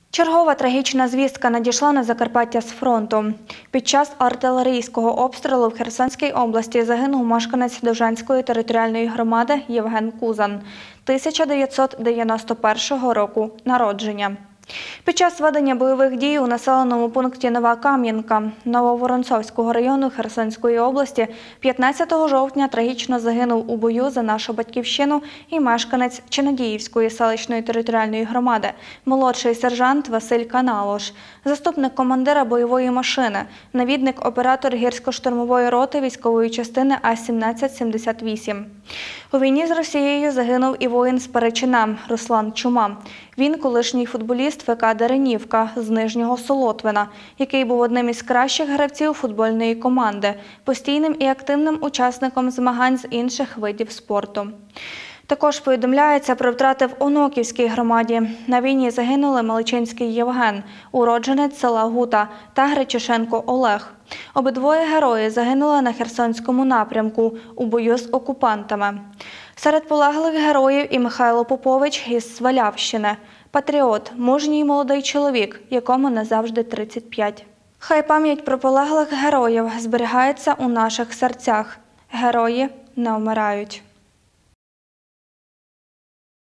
Чергова трагічна звістка надійшла на Закарпаття з фронту. Під час артилерійського обстрілу в Херсонській області загинув мешканець Довжанської територіальної громади Євген Кузан, 1991 року народження. Під час ведення бойових дій у населеному пункті Нова Кам'янка Нововоронцовського району Херсонської області 15 жовтня трагічно загинув у бою за нашу батьківщину і мешканець Чинадіївської селищної територіальної громади, молодший сержант Василь Каналош, заступник командира бойової машини, навідник-оператор гірсько-штурмової роти військової частини А-1778. У війні з Росією загинув і воїн з Перечина Руслан Чума. Він колишній футболіст ФК Деренівка з Нижнього Солотвина, який був одним із кращих гравців футбольної команди, постійним і активним учасником змагань з інших видів спорту. Також повідомляється про втрати в Оноківській громаді. На війні загинули Маличинський Євген, уродженець села Гута, та Гречишенко Олег. Обидвоє герої загинули на Херсонському напрямку у бою з окупантами. Серед полеглих героїв і Михайло Попович із Свалявщини. Патріот, мужній молодий чоловік, якому не завжди 35. Хай пам'ять про полеглих героїв зберігається у наших серцях. Герої не вмирають.